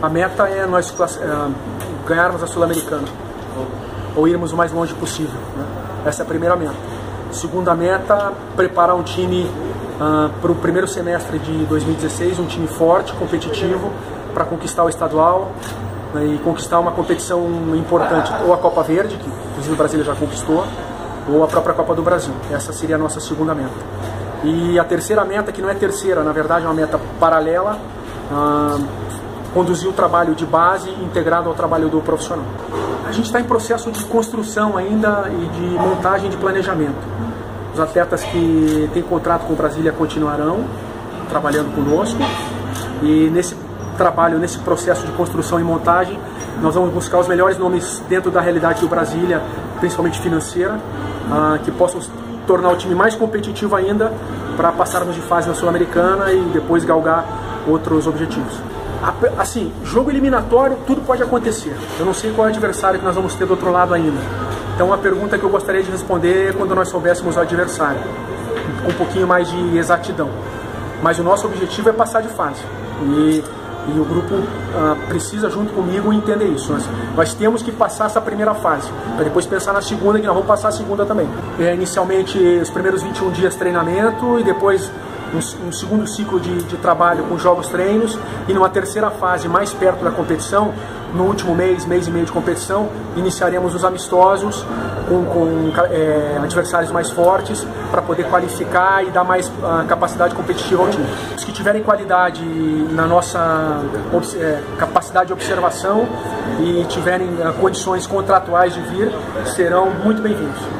A meta é nós ganharmos a Sul-Americana, ou irmos o mais longe possível, né? Essa é a primeira meta. Segunda meta, preparar um time para o primeiro semestre de 2016, um time forte, competitivo, para conquistar o estadual, né, e conquistar uma competição importante, ou a Copa Verde, que inclusive o Brasil já conquistou, ou a própria Copa do Brasil. Essa seria a nossa segunda meta. E a terceira meta, que não é terceira, na verdade é uma meta paralela, conduzir o trabalho de base integrado ao trabalho do profissional. A gente está em processo de construção ainda e de montagem de planejamento. Os atletas que têm contrato com o Brasília continuarão trabalhando conosco, e nesse trabalho, nesse processo de construção e montagem, nós vamos buscar os melhores nomes dentro da realidade do Brasília, principalmente financeira, que possam tornar o time mais competitivo ainda para passarmos de fase na Sul-Americana e depois galgar outros objetivos. Assim, jogo eliminatório, tudo pode acontecer. Eu não sei qual é o adversário que nós vamos ter do outro lado ainda. Então a pergunta que eu gostaria de responder é quando nós soubéssemos o adversário, com um pouquinho mais de exatidão. Mas o nosso objetivo é passar de fase. E o grupo precisa, junto comigo, entender isso. Nós temos que passar essa primeira fase, para depois pensar na segunda, que nós vamos passar a segunda também. Inicialmente, os primeiros 21 dias de treinamento, e depois um segundo ciclo de trabalho com jogos treinos, e numa terceira fase, mais perto da competição, no último mês e meio de competição, iniciaremos os amistosos com adversários mais fortes, para poder qualificar e dar mais capacidade competitiva ao time. Os que tiverem qualidade na nossa capacidade de observação e tiverem condições contratuais de vir, serão muito bem-vindos.